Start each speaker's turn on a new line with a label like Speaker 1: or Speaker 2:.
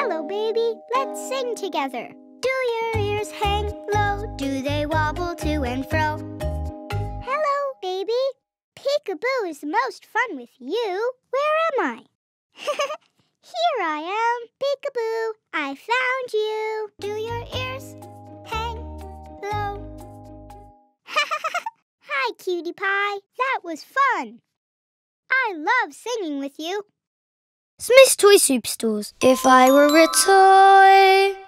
Speaker 1: Hello, baby. Let's sing together. Do your ears hang low? Do they wobble to and fro? Hello, baby. Peekaboo is the most fun with you. Where am I? Here I am, Peekaboo. I found you. Do your ears hang low? Hi, Cutie Pie. That was fun. I love singing with you.
Speaker 2: Smyths Toy Superstores. If I were a toy